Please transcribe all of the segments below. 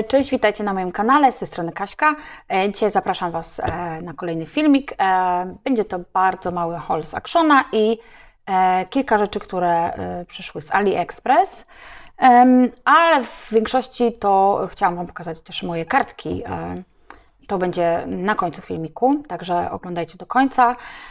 Cześć, witajcie na moim kanale, z tej strony Kaśka. Dzisiaj zapraszam Was na kolejny filmik. Będzie to bardzo mały haul z Actiona i kilka rzeczy, które przyszły z AliExpress. Ale w większości to chciałam Wam pokazać też moje kartki. To będzie na końcu filmiku, także oglądajcie do końca.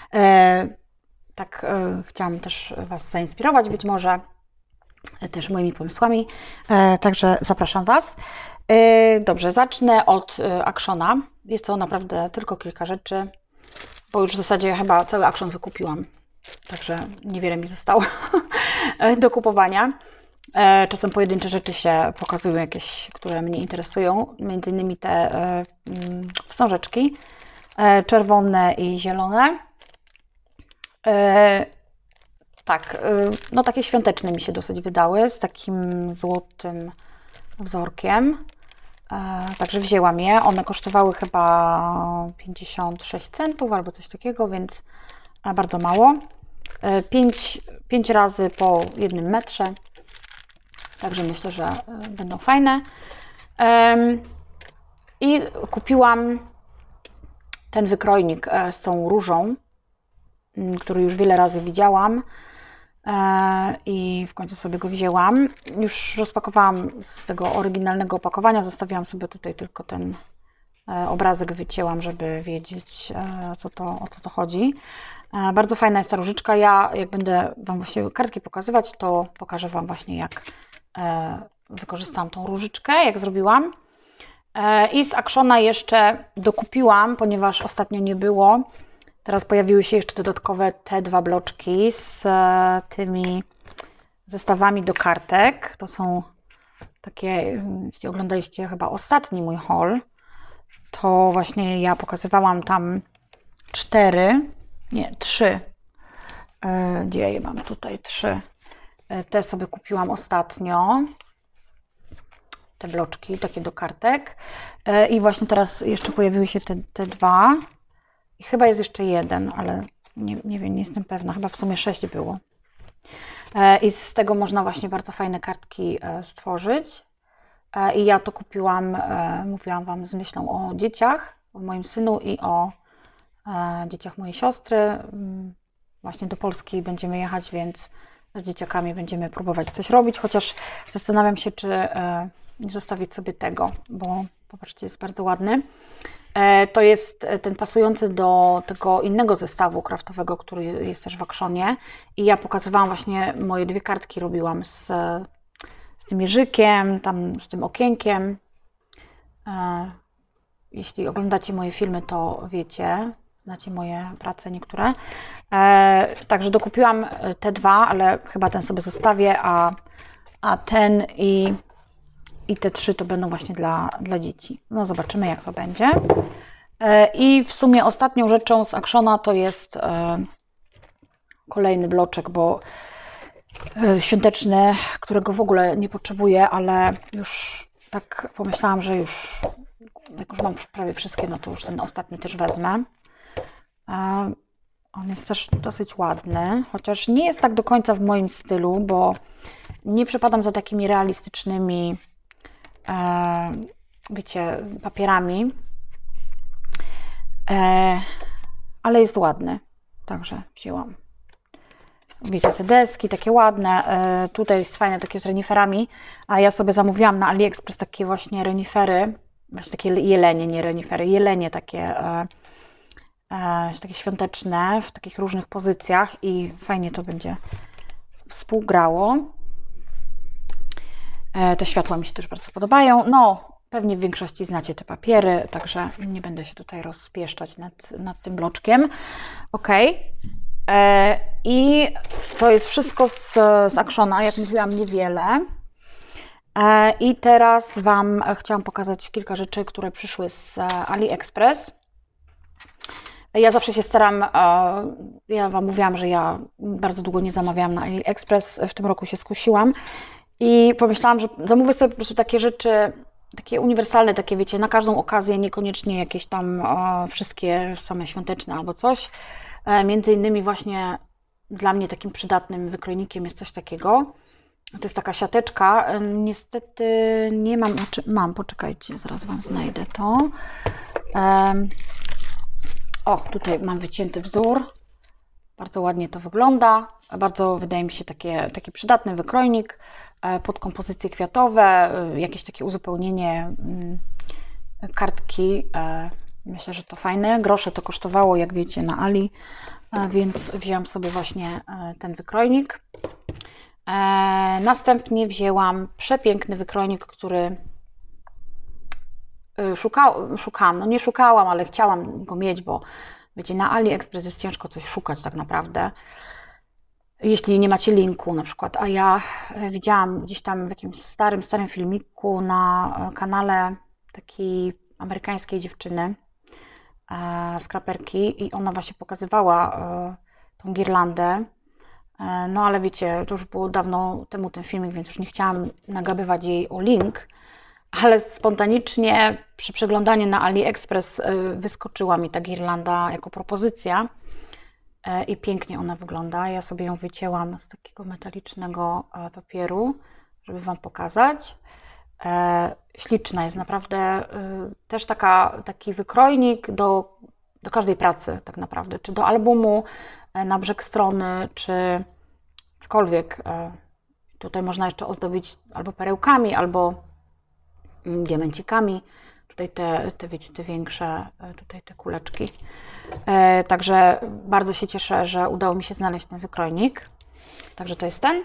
Chciałam też Was zainspirować być może też moimi pomysłami, także zapraszam Was. Dobrze, zacznę od Actiona. Jest to naprawdę tylko kilka rzeczy, bo już w zasadzie chyba cały Action wykupiłam, także niewiele mi zostało do kupowania. Czasem pojedyncze rzeczy się pokazują, jakieś, które mnie interesują, między innymi te wstążeczki czerwone i zielone. Tak, no takie świąteczne mi się dosyć wydały, z takim złotym wzorkiem. Także wzięłam je. One kosztowały chyba 56 centów albo coś takiego, więc bardzo mało. 5 razy po 1 metrze. Także myślę, że będą fajne. I kupiłam ten wykrojnik z tą różą, który już wiele razy widziałam. I w końcu sobie go wzięłam. Już rozpakowałam z tego oryginalnego opakowania, zostawiłam sobie tutaj tylko ten obrazek, wycięłam, żeby wiedzieć o co to chodzi. Bardzo fajna jest ta różyczka. Ja jak będę Wam właśnie kartki pokazywać, to pokażę Wam właśnie jak wykorzystałam tą różyczkę, jak zrobiłam. I z Actiona jeszcze dokupiłam, ponieważ ostatnio nie było. Teraz pojawiły się jeszcze dodatkowe te dwa bloczki z tymi zestawami do kartek. To są takie, jeśli oglądaliście chyba ostatni mój haul, to właśnie ja pokazywałam tam 3. Gdzie ja je mam? Tutaj 3. Te sobie kupiłam ostatnio. Te bloczki, takie do kartek. I właśnie teraz jeszcze pojawiły się te dwa. I chyba jest jeszcze jeden, ale nie wiem, nie jestem pewna. Chyba w sumie 6 było. I z tego można właśnie bardzo fajne kartki stworzyć. I ja to kupiłam, mówiłam Wam, z myślą o dzieciach, o moim synu i o dzieciach mojej siostry. Właśnie do Polski będziemy jechać, więc z dzieciakami będziemy próbować coś robić, chociaż zastanawiam się, czy nie zostawić sobie tego, bo popatrzcie, jest bardzo ładny. To jest ten pasujący do tego innego zestawu kraftowego, który jest też w Actionie. I ja pokazywałam właśnie, moje 2 kartki robiłam z tym jeżykiem, tam z tym okienkiem. Jeśli oglądacie moje filmy, to wiecie, znacie moje prace niektóre. Także dokupiłam te 2, ale chyba ten sobie zostawię, a ten i te 3 to będą właśnie dla dzieci. No zobaczymy, jak to będzie. I w sumie ostatnią rzeczą z Actiona to jest kolejny bloczek, bo świąteczny, którego w ogóle nie potrzebuję, ale już tak pomyślałam, że jak już mam prawie wszystkie, no to już ten ostatni też wezmę. On jest też dosyć ładny, chociaż nie jest tak do końca w moim stylu, bo nie przepadam za takimi realistycznymi wiecie, papierami, ale jest ładny, także wzięłam. Wiecie, te deski takie ładne, tutaj jest fajne takie z reniferami, a ja sobie zamówiłam na AliExpress takie właśnie renifery, właśnie takie jelenie, nie renifery, jelenie takie świąteczne, w takich różnych pozycjach i fajnie to będzie współgrało. Te światła mi się też bardzo podobają. No, pewnie w większości znacie te papiery, także nie będę się tutaj rozpieszczać nad tym bloczkiem. Ok. I to jest wszystko z Actiona, jak mówiłam, niewiele. I teraz Wam chciałam pokazać kilka rzeczy, które przyszły z AliExpress. Ja zawsze się staram, ja Wam mówiłam, że ja bardzo długo nie zamawiałam na AliExpress, w tym roku się skusiłam. I pomyślałam, że zamówię sobie po prostu takie rzeczy, takie uniwersalne, takie wiecie, na każdą okazję, niekoniecznie jakieś tam wszystkie same świąteczne albo coś. Między innymi właśnie dla mnie takim przydatnym wykrojnikiem jest coś takiego. To jest taka siateczka. Niestety nie mam, mam, poczekajcie, zaraz Wam znajdę to. O, tutaj mam wycięty wzór. Bardzo ładnie to wygląda. Bardzo, wydaje mi się, taki przydatny wykrojnik pod kompozycje kwiatowe, jakieś takie uzupełnienie kartki. Myślę, że to fajne. Grosze to kosztowało, jak wiecie, na Ali, więc wzięłam sobie właśnie ten wykrojnik. Następnie wzięłam przepiękny wykrojnik, który szukałam. No nie szukałam, ale chciałam go mieć, bo wiecie, na AliExpress jest ciężko coś szukać tak naprawdę, jeśli nie macie linku na przykład. A ja widziałam gdzieś tam w jakimś starym filmiku na kanale takiej amerykańskiej dziewczyny, skraperki, i ona właśnie pokazywała tą girlandę. No ale wiecie, to już było dawno temu ten filmik, więc już nie chciałam nagabywać jej o link, ale spontanicznie przy przeglądaniu na AliExpress wyskoczyła mi ta girlanda jako propozycja i pięknie ona wygląda. Ja sobie ją wycięłam z takiego metalicznego papieru, żeby Wam pokazać. Śliczna jest naprawdę, też taki wykrojnik do każdej pracy tak naprawdę, czy do albumu, na brzeg strony, czy cokolwiek. Tutaj można jeszcze ozdobić albo perełkami, albo diamencikami. Tutaj wiecie, te większe, tutaj te kuleczki. Także bardzo się cieszę, że udało mi się znaleźć ten wykrojnik. Także to jest ten.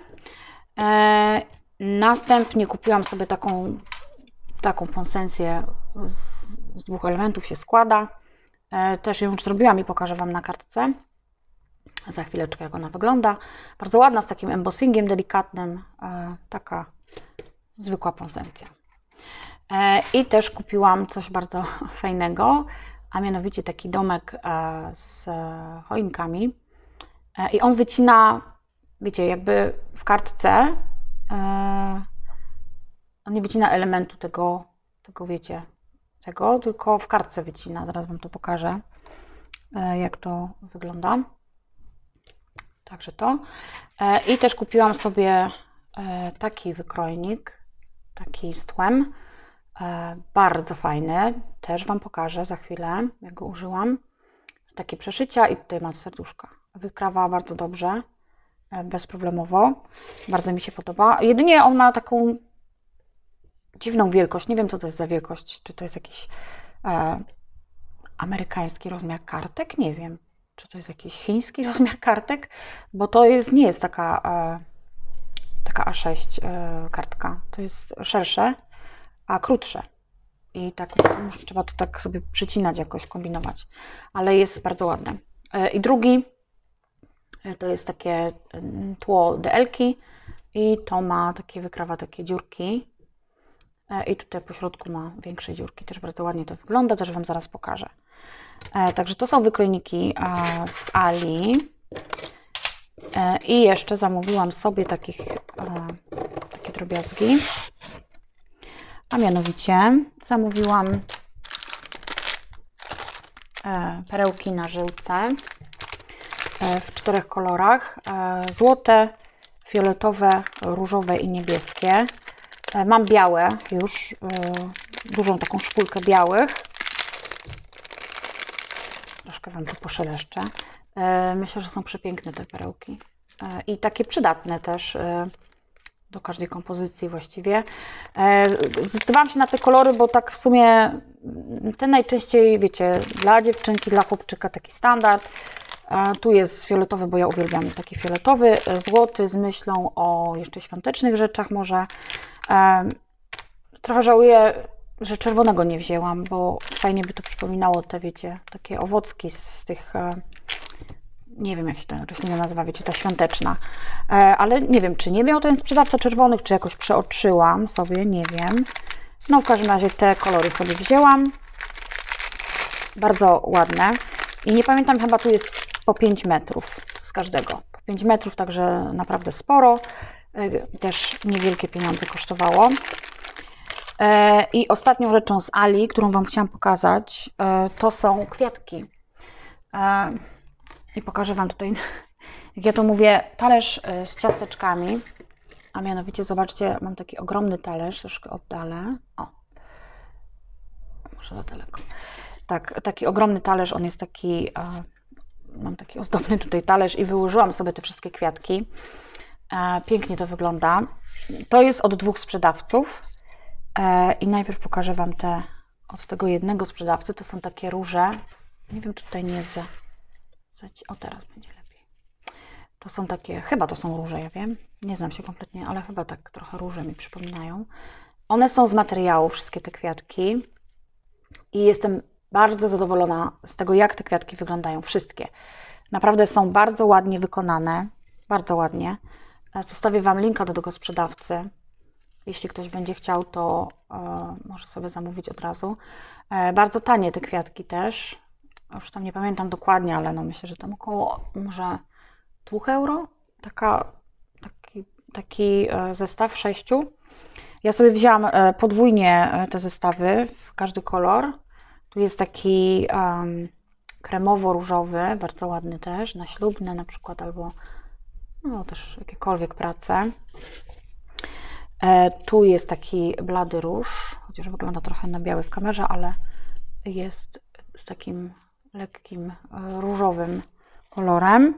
Następnie kupiłam sobie taką ponsencję z 2 elementów się składa. Też ją już zrobiłam i pokażę Wam na kartce za chwileczkę, jak ona wygląda. Bardzo ładna, z takim embossingiem delikatnym. Taka zwykła ponsencja. I też kupiłam coś bardzo fajnego, a mianowicie taki domek z choinkami. I on wycina, wiecie, jakby w kartce, on nie wycina elementu tego wiecie, tylko w kartce wycina. Zaraz Wam to pokażę, jak to wygląda. Także to. I też kupiłam sobie taki wykrojnik, taki z tłem. Bardzo fajny. Też Wam pokażę za chwilę, jak go użyłam. Takie przeszycia i tutaj ma serduszka. Wykrawa bardzo dobrze, bezproblemowo. Bardzo mi się podoba. Jedynie on ma taką dziwną wielkość. Nie wiem, co to jest za wielkość. Czy to jest jakiś amerykański rozmiar kartek? Nie wiem. Czy to jest jakiś chiński rozmiar kartek? Bo to nie jest taka A6 kartka. To jest szersze, a krótsze. I tak trzeba to tak sobie przycinać, jakoś kombinować. Ale jest bardzo ładne. I drugi to jest takie tło DL-ki i to ma wykrawa takie dziurki. I tutaj po środku ma większe dziurki. Też bardzo ładnie to wygląda, też Wam zaraz pokażę. Także to są wykrojniki z Ali. I jeszcze zamówiłam sobie takie drobiazgi. A mianowicie zamówiłam perełki na żyłce w 4 kolorach. Złote, fioletowe, różowe i niebieskie. Mam białe już, dużą taką szpulkę białych. Troszkę Wam to poszeleszczę. Myślę, że są przepiękne te perełki. I takie przydatne też do każdej kompozycji właściwie. Zdecydowałam się na te kolory, bo tak w sumie te najczęściej, wiecie, dla dziewczynki, dla chłopczyka taki standard. Tu jest fioletowy, bo ja uwielbiam taki fioletowy. Złoty z myślą o jeszcze świątecznych rzeczach może. Trochę żałuję, że czerwonego nie wzięłam, bo fajnie by to przypominało te, wiecie, takie owocki z tych, nie wiem jak się ta roślina nazywa, wiecie, ta świąteczna. Ale nie wiem, czy nie miał ten sprzedawca czerwonych, czy jakoś przeoczyłam sobie, nie wiem. No w każdym razie te kolory sobie wzięłam. Bardzo ładne. I nie pamiętam, chyba tu jest po 5 metrów z każdego. Po 5 metrów, także naprawdę sporo. Też niewielkie pieniądze kosztowało. I ostatnią rzeczą z Ali, którą Wam chciałam pokazać, to są kwiatki. I pokażę Wam tutaj, jak ja to mówię, talerz z ciasteczkami. A mianowicie, zobaczcie, mam taki ogromny talerz, troszkę oddalę. O, może za daleko. Tak, taki ogromny talerz, on jest taki, mam taki ozdobny tutaj talerz i wyłożyłam sobie te wszystkie kwiatki. Pięknie to wygląda. To jest od 2 sprzedawców i najpierw pokażę Wam te od tego jednego sprzedawcy. To są takie róże. Nie wiem, czy tutaj nie jest o, teraz będzie lepiej. To są takie, chyba to są róże, ja wiem. Nie znam się kompletnie, ale chyba tak trochę róże mi przypominają. One są z materiału, wszystkie te kwiatki. I jestem bardzo zadowolona z tego, jak te kwiatki wyglądają. Wszystkie. Naprawdę są bardzo ładnie wykonane. Bardzo ładnie. Zostawię Wam linka do tego sprzedawcy. Jeśli ktoś będzie chciał, to może sobie zamówić od razu. Bardzo tanie te kwiatki też. Już tam nie pamiętam dokładnie, ale no myślę, że tam około może 2 euro. Taki zestaw 6. Ja sobie wzięłam podwójnie te zestawy w każdy kolor. Tu jest taki kremowo-różowy, bardzo ładny też, na ślubne na przykład, albo no, też jakiekolwiek prace. Tu jest taki blady róż, chociaż wygląda trochę na biały w kamerze, ale jest z takim lekkim różowym kolorem.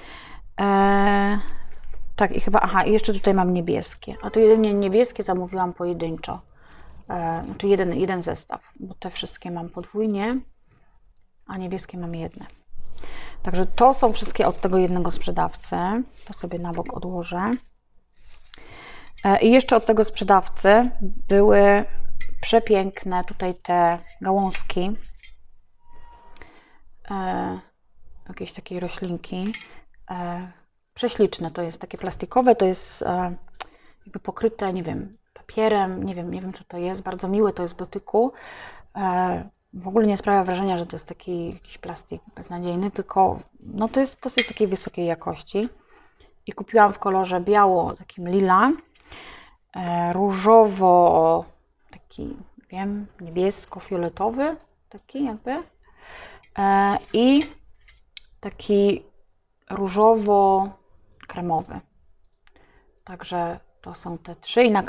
Tak, i chyba, aha, i jeszcze tutaj mam niebieskie. A to jedynie niebieskie zamówiłam pojedynczo. Znaczy jeden zestaw, bo te wszystkie mam podwójnie, a niebieskie mam jedne. Także to są wszystkie od tego jednego sprzedawcy. To sobie na bok odłożę. I jeszcze od tego sprzedawcy były przepiękne tutaj te gałązki. Jakieś takiej roślinki. Prześliczne, to jest takie plastikowe, to jest jakby pokryte, nie wiem, papierem, nie wiem co to jest, bardzo miłe to jest w dotyku. W ogóle nie sprawia wrażenia, że to jest taki jakiś plastik beznadziejny, tylko no to jest dosyć takiej wysokiej jakości. I kupiłam w kolorze biało, takim lila, różowo, taki, wiem, niebiesko-fioletowy, taki jakby, i taki różowo-kremowy. Także to są te 3 i na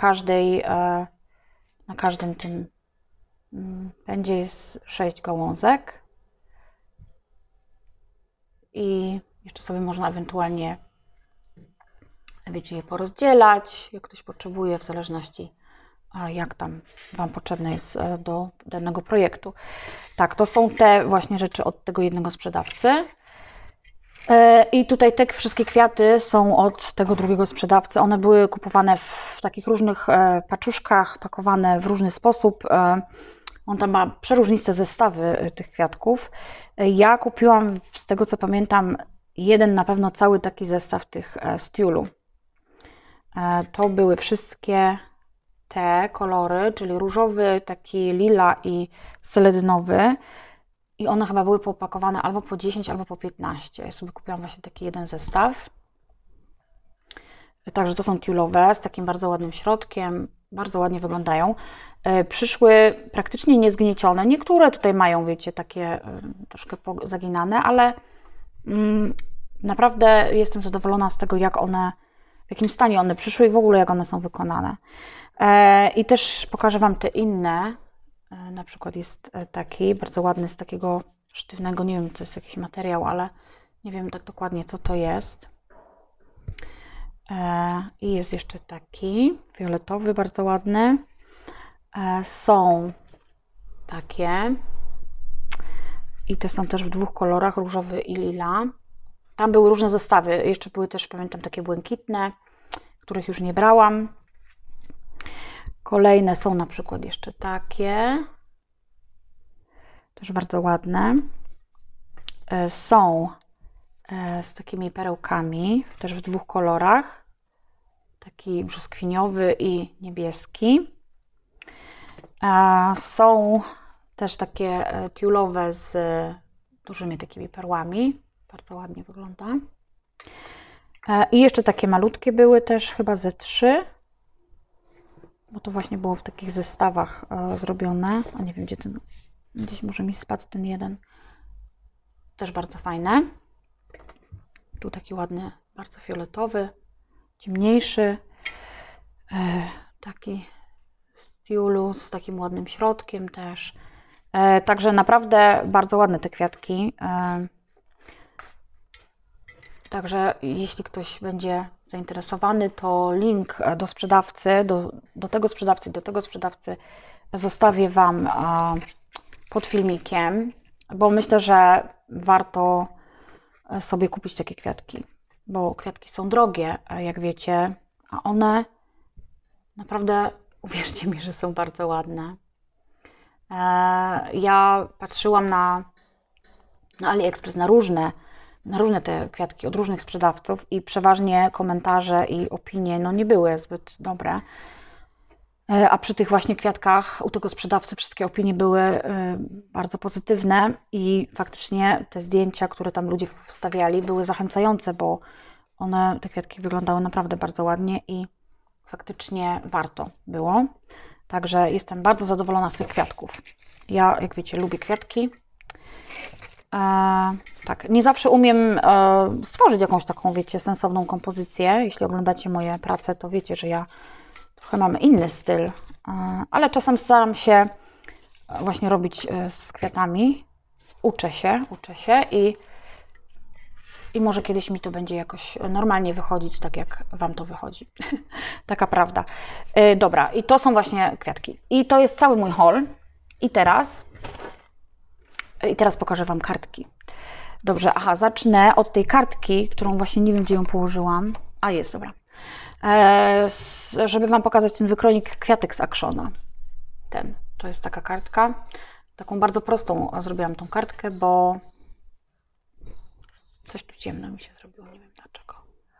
każdym tym będzie jest 6 gałązek. I jeszcze sobie można ewentualnie, wiecie, je porozdzielać, jak ktoś potrzebuje, w zależności jak tam Wam potrzebne jest do danego projektu. Tak, to są te właśnie rzeczy od tego jednego sprzedawcy. I tutaj te wszystkie kwiaty są od tego drugiego sprzedawcy. One były kupowane w takich różnych paczuszkach, pakowane w różny sposób. On tam ma przeróżniste zestawy tych kwiatków. Ja kupiłam, z tego co pamiętam, jeden na pewno cały taki zestaw tych z tiulu. To były wszystkie te kolory, czyli różowy, taki lila i seledynowy. I one chyba były popakowane albo po 10, albo po 15. Ja sobie kupiłam właśnie taki jeden zestaw. Także to są tiulowe z takim bardzo ładnym środkiem. Bardzo ładnie wyglądają. Przyszły praktycznie niezgniecione. Niektóre tutaj mają, wiecie, takie troszkę zaginane, ale naprawdę jestem zadowolona z tego, jak one, w jakim stanie one przyszły i w ogóle jak one są wykonane. I też pokażę Wam te inne. Na przykład jest taki bardzo ładny, z takiego sztywnego, nie wiem, to jest jakiś materiał, ale nie wiem tak dokładnie, co to jest. I jest jeszcze taki fioletowy, bardzo ładny. Są takie i te są też w 2 kolorach, różowy i lila. Tam były różne zestawy, jeszcze były też, pamiętam, takie błękitne, których już nie brałam. Kolejne są na przykład jeszcze takie, też bardzo ładne. Są z takimi perełkami, też w 2 kolorach, taki brzoskwiniowy i niebieski. Są też takie tiulowe z dużymi takimi perłami, bardzo ładnie wygląda. I jeszcze takie malutkie były też, chyba ze 3. Bo to właśnie było w takich zestawach zrobione. A nie wiem, gdzie ten, gdzieś może mi spadł ten jeden. Też bardzo fajne. Tu taki ładny, bardzo fioletowy, ciemniejszy. Taki z tiulu z takim ładnym środkiem też. Także naprawdę bardzo ładne te kwiatki. Także jeśli ktoś będzie zainteresowany, to link do sprzedawcy, do tego sprzedawcy zostawię Wam pod filmikiem, bo myślę, że warto sobie kupić takie kwiatki, bo kwiatki są drogie, jak wiecie, a one naprawdę, uwierzcie mi, że są bardzo ładne. Ja patrzyłam na AliExpress na różne te kwiatki od różnych sprzedawców i przeważnie komentarze i opinie no nie były zbyt dobre. A przy tych właśnie kwiatkach u tego sprzedawcy wszystkie opinie były bardzo pozytywne i faktycznie te zdjęcia, które tam ludzie wstawiali, były zachęcające, bo te kwiatki wyglądały naprawdę bardzo ładnie i faktycznie warto było. Także jestem bardzo zadowolona z tych kwiatków. Ja, jak wiecie, lubię kwiatki. Tak, nie zawsze umiem stworzyć jakąś taką, wiecie, sensowną kompozycję. Jeśli oglądacie moje prace, to wiecie, że ja trochę mam inny styl, ale czasem staram się właśnie robić z kwiatami. Uczę się i może kiedyś mi to będzie jakoś normalnie wychodzić, tak jak Wam to wychodzi. Taka prawda. Dobra, i to są właśnie kwiatki. I to jest cały mój haul. I teraz pokażę Wam kartki. Dobrze, zacznę od tej kartki, którą właśnie nie wiem, gdzie ją położyłam. Jest, dobra. Żeby Wam pokazać ten wykronik kwiatek z Actiona. To jest taka kartka. Taką bardzo prostą zrobiłam tą kartkę, bo coś tu ciemno mi się zrobiło, nie wiem dlaczego.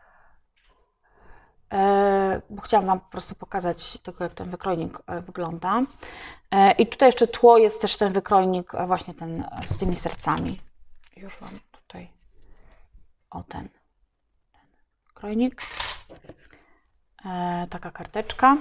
Bo chciałam Wam po prostu pokazać tego, jak ten wykrojnik wygląda. I tutaj jeszcze tło jest też ten wykrojnik, właśnie ten z tymi sercami. Już Wam tutaj, ten wykrojnik. Taka karteczka.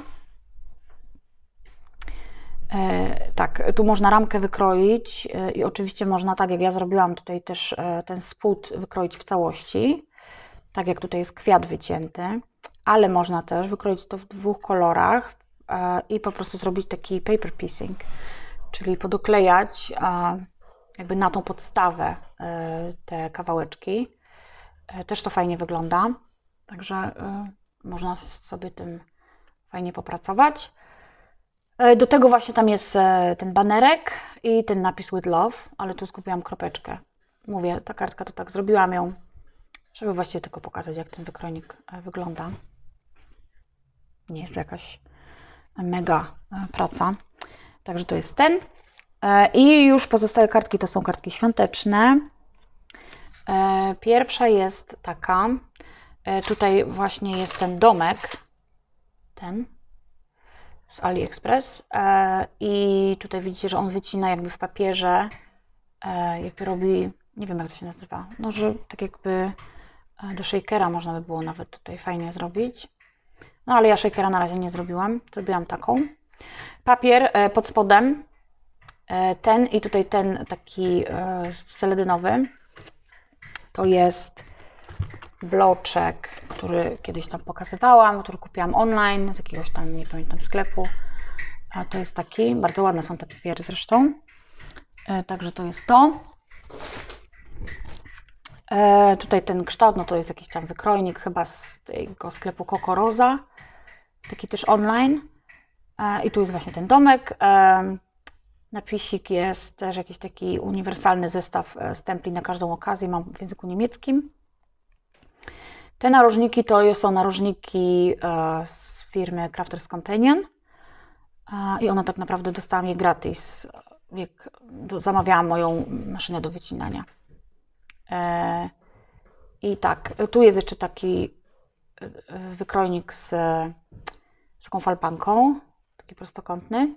Tak, tu można ramkę wykroić i oczywiście można, tak jak ja zrobiłam tutaj też ten spód wykroić w całości, tak jak tutaj jest kwiat wycięty, ale można też wykroić to w dwóch kolorach i po prostu zrobić taki paper piecing, czyli podoklejać jakby na tą podstawę te kawałeczki. Też to fajnie wygląda, także można sobie tym fajnie popracować. Do tego właśnie tam jest ten banerek i ten napis with love, ale tu skupiłam kropeczkę. Mówię, ta kartka to tak zrobiłam ją, żeby właściwie tylko pokazać, jak ten wykrojnik wygląda. Nie jest jakaś mega praca. Także to jest ten. I już pozostałe kartki to są kartki świąteczne. Pierwsza jest taka. Tutaj właśnie jest ten domek. Ten. Z AliExpress i tutaj widzicie, że on wycina jakby w papierze, jakby robi, nie wiem jak to się nazywa, no że tak jakby do shakera można by było nawet tutaj fajnie zrobić. No ale ja shakera na razie nie zrobiłam, zrobiłam taką. Papier pod spodem, ten i tutaj ten taki seledynowy, to jest bloczek, który kiedyś tam pokazywałam, który kupiłam online z jakiegoś tam, nie pamiętam, sklepu. A to jest taki, bardzo ładne są te papiery zresztą. Także to jest to. Tutaj ten kształt, no to jest jakiś tam wykrojnik chyba z tego sklepu Coco Rosa. Taki też online. I tu jest właśnie ten domek. Napisik jest też jakiś taki uniwersalny zestaw stempli na każdą okazję, mam w języku niemieckim. Te narożniki to są narożniki z firmy Crafters Companion i one tak naprawdę dostałam je gratis, jak zamawiałam moją maszynę do wycinania. I tak, tu jest jeszcze taki wykrojnik z taką falpanką, taki prostokątny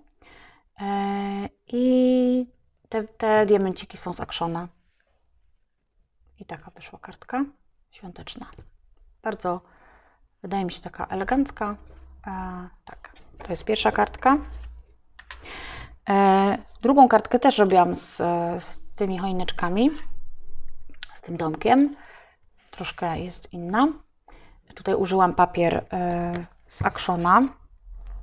i te diamenciki są z Actiona. I taka wyszła kartka świąteczna. Bardzo, wydaje mi się, taka elegancka. Tak, to jest pierwsza kartka. Drugą kartkę też robiłam z tymi choineczkami, z tym domkiem. Troszkę jest inna. Tutaj użyłam papier z Actiona.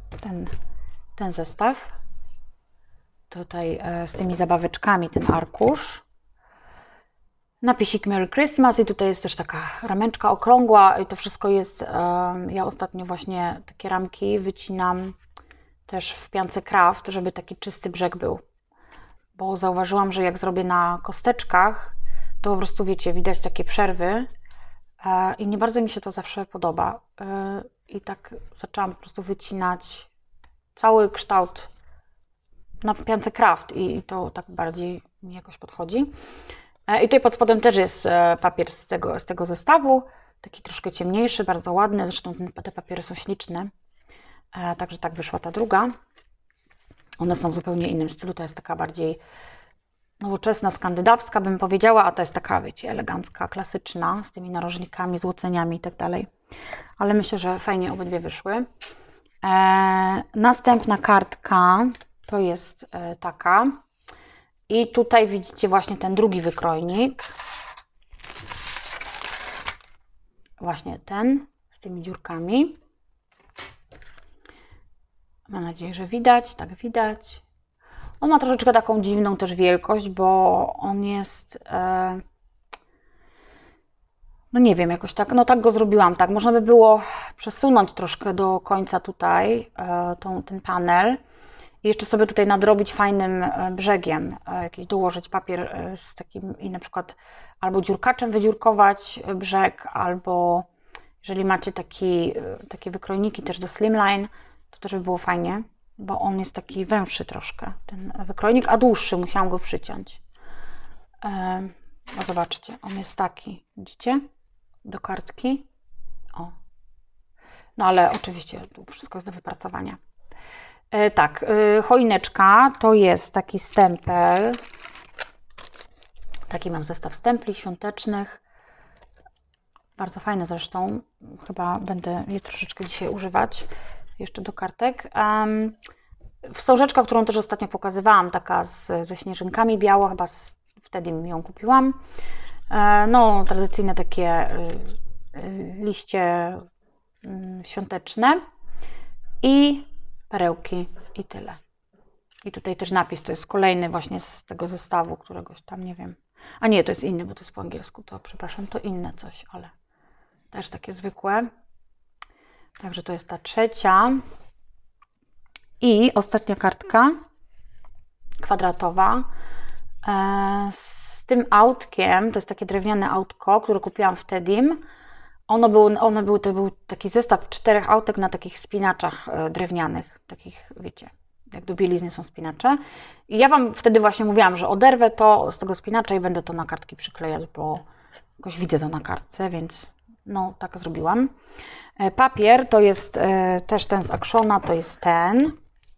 ten zestaw. Tutaj z tymi zabaweczkami ten arkusz. Napisik Merry Christmas i tutaj jest też taka rameczka okrągła i to wszystko jest, ja ostatnio właśnie takie ramki wycinam też w piance Craft, żeby taki czysty brzeg był. Bo zauważyłam, że jak zrobię na kosteczkach, to po prostu wiecie, widać takie przerwy i nie bardzo mi się to zawsze podoba. I tak zaczęłam po prostu wycinać cały kształt na piance Craft i to tak bardziej mi jakoś podchodzi. I tutaj pod spodem też jest papier z tego zestawu, taki troszkę ciemniejszy, bardzo ładny, zresztą te papiery są śliczne. Także tak wyszła ta druga. One są w zupełnie innym stylu, to jest taka bardziej nowoczesna, skandynawska bym powiedziała, a to jest taka, wiecie, elegancka, klasyczna, z tymi narożnikami, złoceniami i tak dalej. Ale myślę, że fajnie obydwie wyszły. Następna kartka to jest taka. I tutaj widzicie właśnie ten drugi wykrojnik. Właśnie ten, z tymi dziurkami. Mam nadzieję, że widać, tak widać. On ma troszeczkę taką dziwną też wielkość, bo on jest, no nie wiem, jakoś tak, no tak go zrobiłam, tak. Można by było przesunąć troszkę do końca tutaj ten panel. I jeszcze sobie tutaj nadrobić fajnym brzegiem, jakiś dołożyć papier z takim i na przykład albo dziurkaczem wydziurkować brzeg, albo jeżeli macie takie wykrojniki też do slimline, to też by było fajnie, bo on jest taki węższy troszkę, ten wykrojnik, a dłuższy, musiałam go przyciąć. No zobaczcie, on jest taki, widzicie, do kartki. O. No ale oczywiście tu wszystko jest do wypracowania. Tak, choineczka to jest taki stempel. Taki mam zestaw stempli świątecznych. Bardzo fajne zresztą. Chyba będę je troszeczkę dzisiaj używać. Jeszcze do kartek. Wstążeczka, którą też ostatnio pokazywałam, taka ze śnieżynkami biała, chyba wtedy ją kupiłam. No, tradycyjne takie liście świąteczne. I perełki i tyle. I tutaj też napis, to jest kolejny właśnie z tego zestawu, któregoś tam, nie wiem. A nie, to jest inny, bo to jest po angielsku, to przepraszam, to inne coś, ale też takie zwykłe. Także to jest ta trzecia. I ostatnia kartka, kwadratowa, z tym autkiem, to jest takie drewniane autko, które kupiłam w Tedim. To był taki zestaw 4 autek na takich spinaczach drewnianych, takich, wiecie, jak do bielizny są spinacze. I ja Wam wtedy właśnie mówiłam, że oderwę to z tego spinacza i będę to na kartki przyklejać, bo jakoś widzę to na kartce, więc no tak zrobiłam. Papier to jest też ten z Actiona, to jest ten.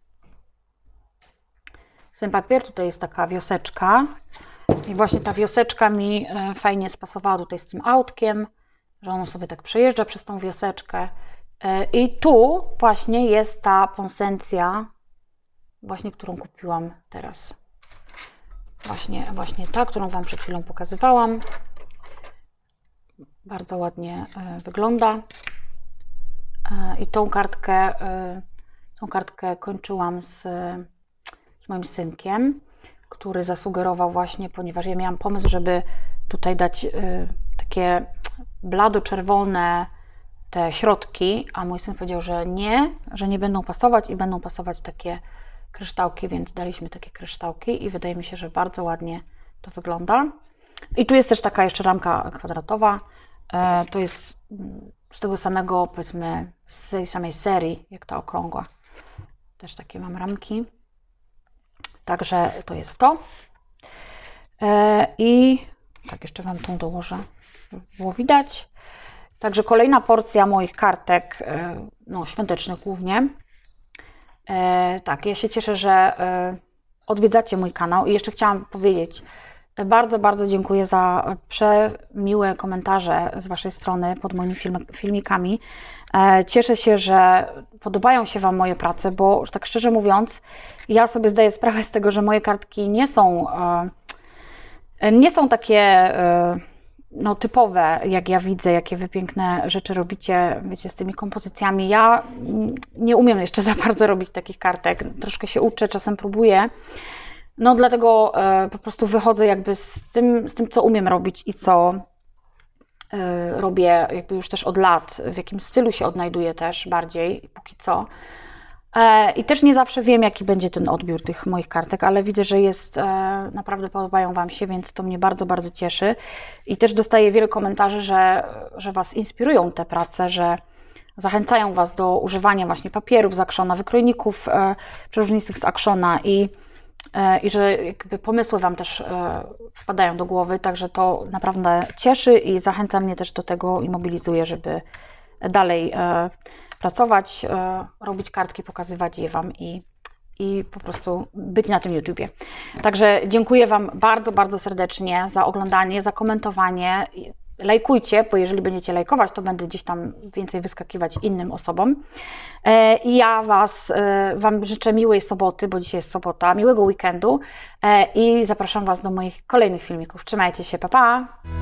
Ten papier, tutaj jest taka wioseczka i właśnie ta wioseczka mi fajnie spasowała tutaj z tym autkiem, że ono sobie tak przejeżdża przez tą wioseczkę. I tu właśnie jest ta ponsencja, właśnie którą kupiłam teraz. Właśnie ta, którą Wam przed chwilą pokazywałam. Bardzo ładnie wygląda. I tą kartkę kończyłam z moim synkiem, który zasugerował właśnie, ponieważ ja miałam pomysł, żeby tutaj dać takie blado-czerwone te środki, a mój syn powiedział, że nie będą pasować i będą pasować takie kryształki, więc daliśmy takie kryształki i wydaje mi się, że bardzo ładnie to wygląda. I tu jest też taka jeszcze ramka kwadratowa. To jest z tego samego, powiedzmy, z tej samej serii, jak ta okrągła. Też takie mam ramki. Także to jest to. I tak jeszcze Wam tą dołożę, żeby było widać. Także kolejna porcja moich kartek, no, świątecznych głównie. Tak, ja się cieszę, że odwiedzacie mój kanał i jeszcze chciałam powiedzieć, bardzo, bardzo dziękuję za przemiłe komentarze z Waszej strony pod moimi filmikami. Cieszę się, że podobają się Wam moje prace, bo tak szczerze mówiąc, ja sobie zdaję sprawę z tego, że moje kartki nie są takie no, typowe, jak ja widzę, jakie wy piękne rzeczy robicie, wiecie, z tymi kompozycjami. Ja nie umiem jeszcze za bardzo robić takich kartek, troszkę się uczę, czasem próbuję. No dlatego po prostu wychodzę jakby z tym, co umiem robić i co robię jakby już też od lat, w jakim stylu się odnajduję też bardziej, póki co. I też nie zawsze wiem, jaki będzie ten odbiór tych moich kartek, ale widzę, że jest, naprawdę podobają Wam się, więc to mnie bardzo, bardzo cieszy. I też dostaję wiele komentarzy, że Was inspirują te prace, że zachęcają Was do używania właśnie papierów z Actiona, wykrojników przeróżnistych z Actiona i że jakby pomysły Wam też wpadają do głowy, także to naprawdę cieszy i zachęca mnie też do tego i mobilizuje, żeby dalej pracować, robić kartki, pokazywać je Wam i po prostu być na tym YouTubie. Także dziękuję Wam bardzo, bardzo serdecznie za oglądanie, za komentowanie. Lajkujcie, bo jeżeli będziecie lajkować, to będę gdzieś tam więcej wyskakiwać innym osobom. I ja Wam życzę miłej soboty, bo dzisiaj jest sobota, miłego weekendu i zapraszam Was do moich kolejnych filmików. Trzymajcie się, pa pa!